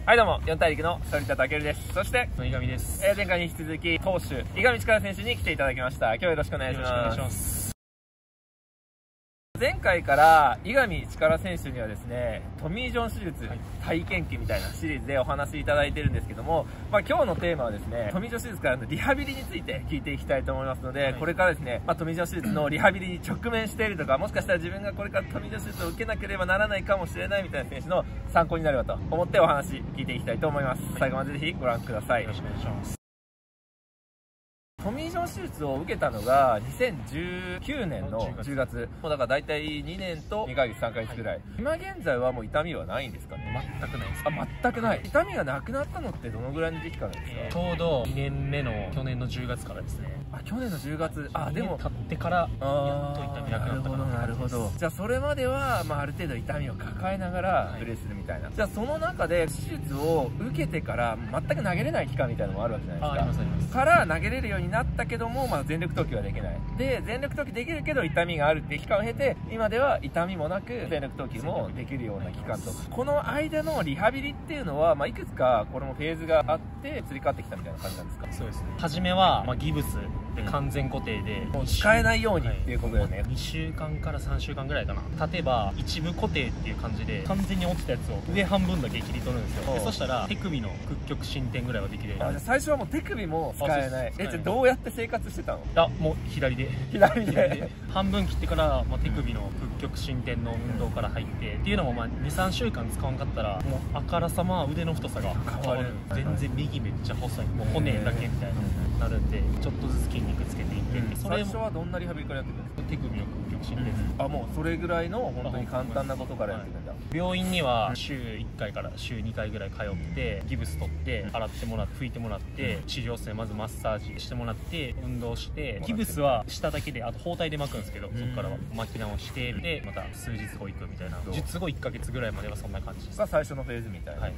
はいどうも、四大陸の反田健です。そして、 井上です。 前回に引き続き、投手、井上力選手に来ていただきました。今日よろしくお願いします。よろしくお願いします。前回から井上力選手にはですね、トミー・ジョン手術体験記みたいなシリーズでお話しいただいてるんですけども、今日のテーマはですね、トミー・ジョン手術からのリハビリについて聞いていきたいと思いますので、これからですね、トミー・ジョン手術のリハビリに直面しているとか、もしかしたら自分がこれからトミー・ジョン手術を受けなければならないかもしれないみたいな選手の参考になればと思ってお話聞いていきたいと思います。最後までぜひご覧ください。 よろしくお願いします。 トミー・ジョン手術を受けたのが2019年の10月。もうだから大体2年と2ヶ月3ヶ月ぐらい。今現在はもう痛みはないんですかね？ 全くないです。 全くない。痛みがなくなったのってどのぐらいの時期からですか？ ちょうど2年目の去年の10月からですね。 去年の10月。でも経ってからやっと痛みなくなったかな。 なるほど。じゃあそれまではある程度痛みを抱えながらプレーするみたいな。じゃあその中で手術を受けてから全く投げれない期間みたいなのもあるわけじゃないですか。 ありますあります。 から投げれるようになったけども、全力投球はできない。で、全力投球できるけど痛みがあるっていう期間を経て、今では痛みもなく全力投球もできるような期間と。この間のリハビリっていうのは、いくつかこれもフェーズがあって釣り替わってきたみたいな感じなんですか？ そうですね。初めは、ギブスで完全固定で、 もう使えないようにっていうことだよね。 2週間から3週間ぐらいかな。例えば一部固定っていう感じで完全に落ちたやつを上半分だけ切り取るんですよ。でそしたら手首の屈曲伸展ぐらいはできる。 最初はもう手首も使えない。じゃあどうやって生活してたの？ もう左で半分切ってから、手首の屈曲伸展の運動から入ってっていうのも23週間使わんかったらもうあからさま腕の太さが変わる。全然右めっちゃ細い、もう骨だけみたいになるんで、ちょっとずつ筋肉つけていって、 最初はどんなリハビリからやってるんですか？ 手首の屈曲伸展。 もうそれぐらいの本当に簡単なことからやってるんだ。 病院には週1回から週2回ぐらい通ってギブス取って洗ってもらって拭いてもらって治療室でまずマッサージしてもらって運動して、ギブスは下だけで、あと包帯で巻くんですけど、そこからは巻き直してでまた数日後行くみたいな。術後1ヶ月ぐらいまではそんな感じです。 が最初のフェーズみたいな。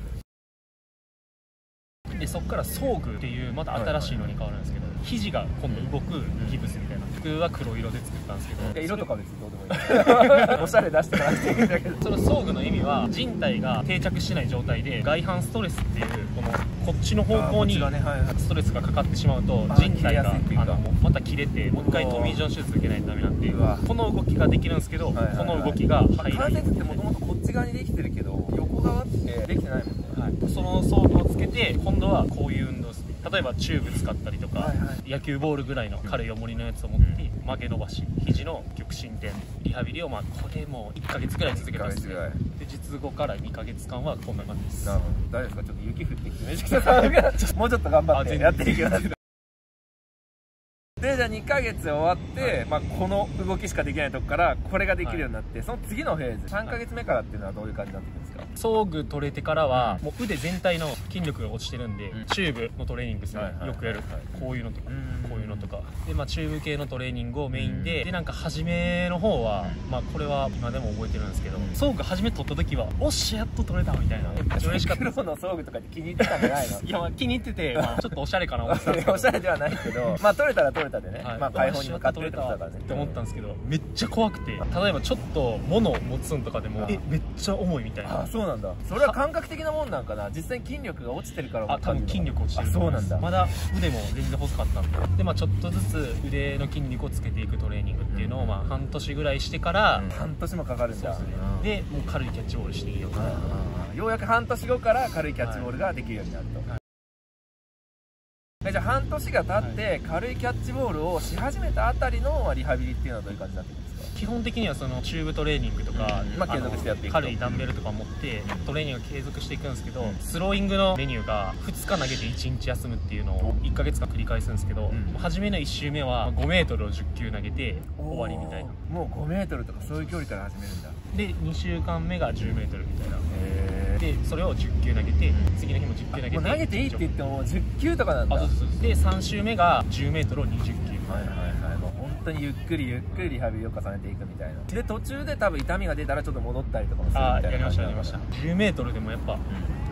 でそこから装具っていうまた新しいのに変わるんですけど、肘が今度動くギブスみたいな。僕は黒色で作ったんですけど、 色とか別にどうでもいいおしゃれ出してもらっていいんだけど、 その装具の意味は人体が定着しない状態で外反ストレスっていうこっちの方向にストレスがかかってしまうと人体がまた切れてもう一回トミー・ジョン手術受けないとダメなんで、この動きができるんですけど、この動きが入らない。 関節ってもともとこっち側にできてるけど横側ってできてないもんね。 その装具をつけて今度はこういう運動ですね。例えばチューブ使ったりとか、野球ボールぐらいの軽い重りのやつを持って曲げ伸ばし、肘の極伸展リハビリをこれも1ヶ月ぐらい続けたんですね。で術後から2ヶ月間はこんな感じです。 なるほど。大丈夫ですか？ちょっと雪降ってきてね、もうちょっと頑張ってやっていきます。でじゃあ2ヶ月終わって、この動きしかできないとこからこれができるようになって、その次のフェーズ3ヶ月目からっていうのはどういう感じになってくるんですか？ 装具取れてからはもう腕全体の筋力が落ちてるんで、チューブのトレーニングですね。よくやるこういうのとかこういうのとかで、チューブ系のトレーニングをメインで、初めの方はこれは今でも覚えてるんですけど、装具初め取った時はおっしゃやっと取れたみたいな、めっちゃ嬉しかった。 黒の装具とかって気に入ってたんじゃないの？ いや気に入ってて、ちょっとおしゃれかな思ってたんですけどおしゃれではないけど取れたら取れたでね、解放に向かってるってことだからねって思ったんですけど、めっちゃ怖くて、例えばちょっと物を持つんとかでもめっちゃ重いみたいな。 そうなんだ。それは感覚的なもんなんかな。実際に筋力が落ちてるから。 多分筋力落ちてる。 そうなんだ。 まだ腕も全然細かったんで、ちょっとずつ腕の筋肉をつけていくトレーニングっていうのを半年ぐらいしてから、 半年もかかるんだ。 でもう軽いキャッチボールしていいよ。 ようやく半年後から軽いキャッチボールができるようになると。じゃあ半年が経って軽いキャッチボールをし始めたあたりのリハビリっていうのはどういう感じになってるんですか？ 基本的にはそのチューブトレーニングとか、 継続してやっていくと、 軽いダンベルとか持ってトレーニングを継続していくんですけど、スローイングのメニューが2日投げて1日休むっていうのを1ヶ月間繰り返すんですけど、初めの1周目は5メートルを10球投げて終わりみたいな。 もう5メートルとかそういう距離から始めるんだ。 で2週間目が10メートルみたいな。でそれを10球投げて、次の日も10球投げて、 もう投げていいって言っても10球とかなんだ。 で3週目が10メートルを20球。 もう本当にゆっくりゆっくりリハビリを重ねていくみたいな。で途中で多分痛みが出たらちょっと戻ったりとかもするみたいな。 やりました。10メートルでもやっぱちょっ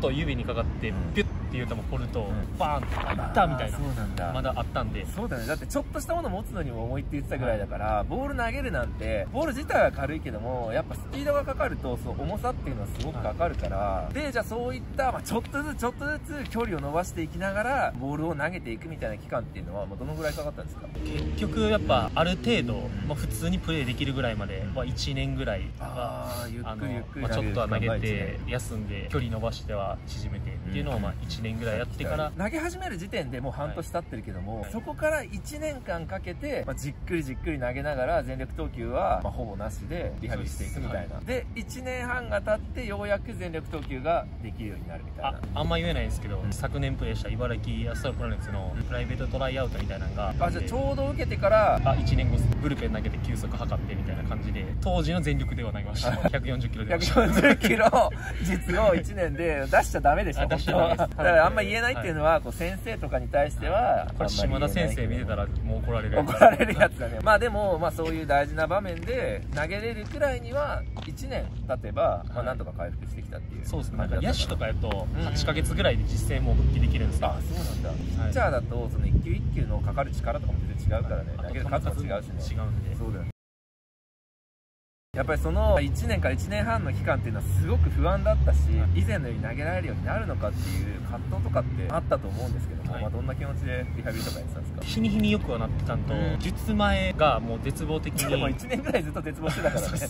と指にかかってピュッていう球掘るとバーンっていったみたいな、まだあったんで。 そうだね。だってちょっとしたもの持つのにも重いって言ってたぐらいだから、ボール投げるなんてボール自体は軽いけども、やっぱスピードがかかるとその重さっていうのはすごくかかるから、でじゃあそういった、ちょっとずつ距離を伸ばしていきながらボールを投げていくみたいな期間っていうのはどのぐらいかかったんですか？ 結局やっぱある程度、普通にプレーできるぐらいまでは1年ぐらいはゆっくりゆっくりちょっとは投げて休んで距離伸ばしては縮めてっていうのを1年ぐらいやってから、 投げ始める時点でもう半年経ってるけども、そこから1年間かけて、じっくり投げながら全力投球はほぼなしでリハビリしていくみたいな。で1年半が経ってようやく全力投球ができるようになるみたいな。 あんま言えないんですけど、昨年プレーした茨城アストロプラネッツのプライベートトライアウトみたいなのが、 じゃあちょうど受けてから 1年後ブルペン投げて球速測ってみたいな感じで、当時の全力では投げました140キロで 140キロ実を1年で出しちゃダメでしょ。 出しちゃダメです。 だからあんま言えないっていうのは、先生とかに対してはこれ島田先生見てたらもう怒られるやつだね。でもそういう大事な場面で投げれるくらいには1年経てばなんとか回復してきたっていう。 そうですね。野手とかやと8ヶ月ぐらいで実戦も復帰できるんですよ。 そうなんだ。ピッチャーだとその一球一球のかかる力とかも全然違うからね。投げる数も違うしね。 違うんで。 そうだよね。やっぱりその1年から1年半の期間っていうのはすごく不安だったし、以前のように投げられるようになるのかっていう葛藤とかってあったと思うんですけども、どんな気持ちでリハビリとかやってたんですか？ 日に日によくはなってたんと、術前がもう絶望的に。 でも1年ぐらいずっと絶望してたからね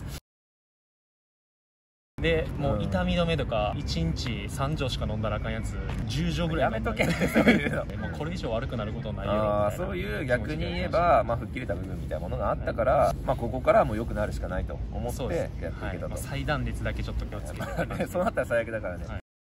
でもう痛み止めとか1日3錠しか飲んだらあかんやつ10錠ぐらいやめとけってそういうのもうこれ以上悪くなることないよみたいな。 そういう逆に言えば吹っ切れた部分みたいなものがあったから、ここからはもう良くなるしかないと思ってやっていけたと。 最断裂だけちょっと気をつけてそうなったら最悪だからね。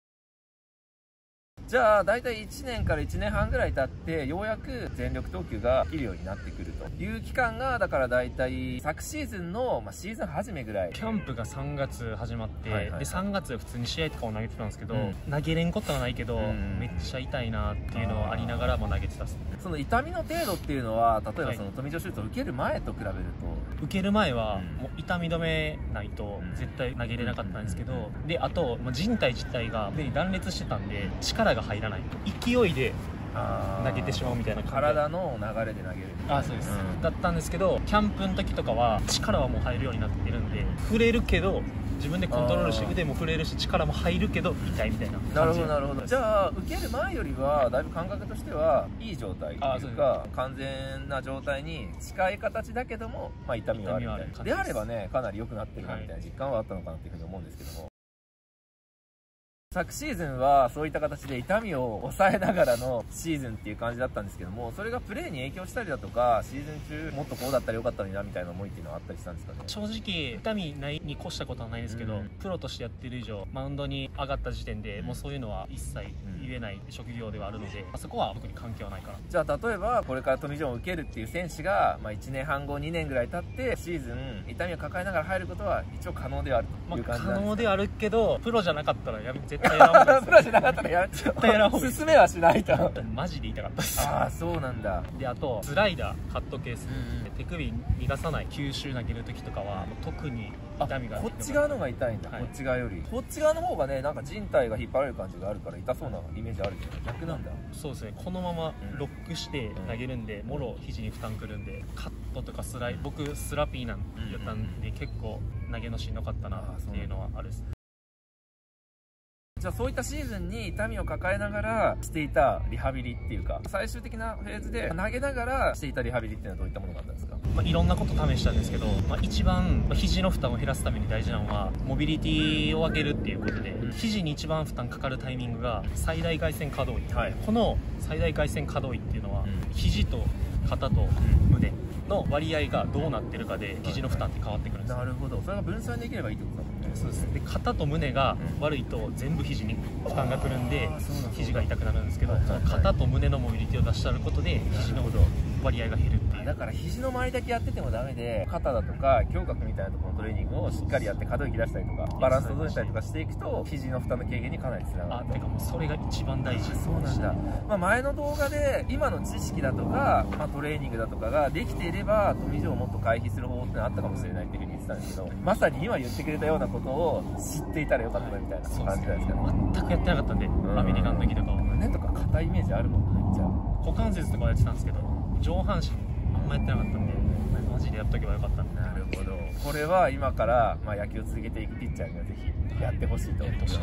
じゃあ大体1年から1年半ぐらい経ってようやく全力投球ができるようになってくるという期間が、だから大体昨シーズンの、シーズン初めぐらい。 キャンプが3月始まって、で3月普通に試合とかも投げてたんですけど、投げれんことはないけど、めっちゃ痛いなっていうのはありながらも投げてたっす。 その痛みの程度っていうのは、例えばそのトミー・ジョン手術を受ける前と比べると、 受ける前はもう痛み止めないと絶対投げれなかったんですけど、であと人体自体がすでに断裂してたんで力が入らない、勢いで投げてしまうみたいな感じで、 体の流れで投げるみたいな。 そうです、だったんですけど、キャンプの時とかは力はもう入るようになってるんで、触れるけど自分でコントロールして腕も振れるし力も入るけど痛いみたいな感じ。 なるほどなるほど。じゃあ受ける前よりはだいぶ感覚としてはいい状態というか、完全な状態に近い形だけども、痛みはあるみたいな。であればね、かなり良くなってるなみたいな実感はあったのかなっていうふうに思うんですけども、昨シーズンはそういった形で痛みを抑えながらのシーズンっていう感じだったんですけども、それがプレーに影響したりだとか、シーズン中もっとこうだったらよかったのになみたいな思いっていうのはあったりしたんですかね？正直痛みないに越したことはないですけど、プロとしてやってる以上マウンドに上がった時点でもうそういうのは一切言えない職業ではあるので、そこは僕に関係はないから。 じゃあ例えばこれからトミー・ジョンを受けるっていう選手が、1年半後2年ぐらい経ってシーズン痛みを抱えながら入ることは一応可能ではあるという感じなんですか？ 可能ではあるけど、プロじゃなかったら絶対やらんほうがいいです。 プロじゃなかったら絶対やらんほうがいい。進めはしないと。 マジで痛かったです。 そうなんだ。 であとスライダー、カットケース、手首逃がさない球種投げる時とかは特に痛みが。 こっち側のが痛いんだ。こっち側よりこっち側の方がね、なんか人体が引っ張られる感じがあるから痛そうなイメージあるけど、逆なんだ。 そうですね。このままロックして投げるんで、もろ肘に負担くるんで、カットとかスライ、僕スラピーなんやったんで、結構投げのしんどかったなっていうのはあるです。 じゃあそういったシーズンに痛みを抱えながらしていたリハビリっていうか、最終的なフェーズで投げながらしていたリハビリっていうのはどういったものがあったんですか？ いろんなこと試したんですけど、一番肘の負担を減らすために大事なのはモビリティを上げるっていうことで、肘に一番負担かかるタイミングが最大外旋可動域、この最大外旋可動域っていうのは、肘と肩と胸の割合がどうなってるかで肘の負担って変わってくるんです。 なるほど。それが分散できればいいってことだもんね。 そうです。で肩と胸が悪いと全部肘に負担がくるんで肘が痛くなるんですけど、その肩と胸のモビリティを出しちゃうことで肘の割合が減るっていう。 だから肘の周りだけやっててもダメで、肩だとか胸郭みたいなところのトレーニングをしっかりやって可動域出したりとかバランスを整えたりとかしていくと肘の負担の軽減にかなりつながると。 てかもうそれが一番大事。 そうなんだ。前の動画で今の知識だとか、トレーニングだとかができていればトミー・ジョンをもっと回避する方法ってのはあったかもしれないっていうふうに言ってたんですけど、まさに今言ってくれたようなことを知っていたらよかったみたいな感じなんですかね。 全くやってなかったんで、アメリカの時とかは胸とか硬いイメージあるもんね。じゃあ股関節とかはやってたんですけど、上半身あんまやってなかったんで、マジでやっとけばよかったんで。 なるほど。これは今から野球を続けていくピッチャーにはぜひやってほしいと思います。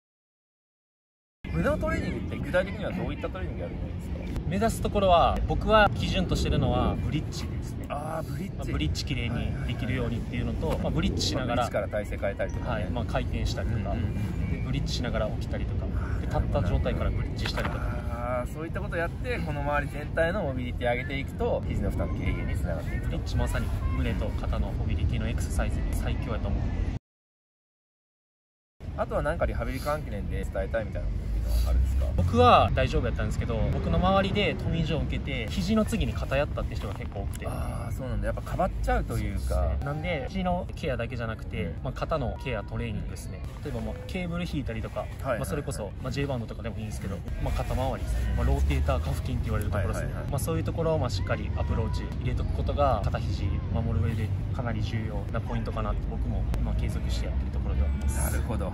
胸のトレーニングって具体的にはどういったトレーニングやるんですか？ 目指すところは、僕は基準としてるのはブリッジですね。 ブリッジ。 ブリッジ綺麗にできるようにっていうのと、ブリッジしながら、 ブリッジから体勢変えたりとか、ね、 回転したりとか、でブリッジしながら起きたりとか、で立った状態からブリッジしたりとか、 そういったことをやってこの周り全体のモビリティ上げていくと肘の負担の軽減につながっていくと。 ブリッジまさに胸と肩のモビリティのエクササイズに最強やと思う。 あとは何かリハビリ関連で伝えたいみたいなことっていうのはあるんですか？ 僕は大丈夫やったんですけど、僕の周りでトミー・ジョンを受けて肘の次に肩やったって人が結構多くて。 そうなんだ。やっぱかばっちゃうというか、 なんで肘のケアだけじゃなくて、肩のケアトレーニングですね。例えばケーブル引いたりとか、それこそ、J バンドとかでもいいんですけど、肩周りですね、ローテーターカフ筋って言われるところですね。そういうところをしっかりアプローチ入れとくことが肩肘守る上でかなり重要なポイントかなって僕も継続してやってるところではあります。 なるほど。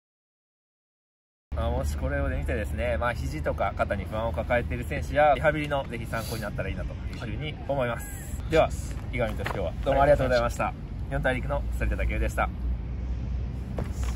もしこれを見てですね、肘とか肩に不安を抱えている選手やリハビリのぜひ参考になったらいいなというふうに思います。では、伊上と今日はどうもありがとうございました。4大陸の反田武尊でした。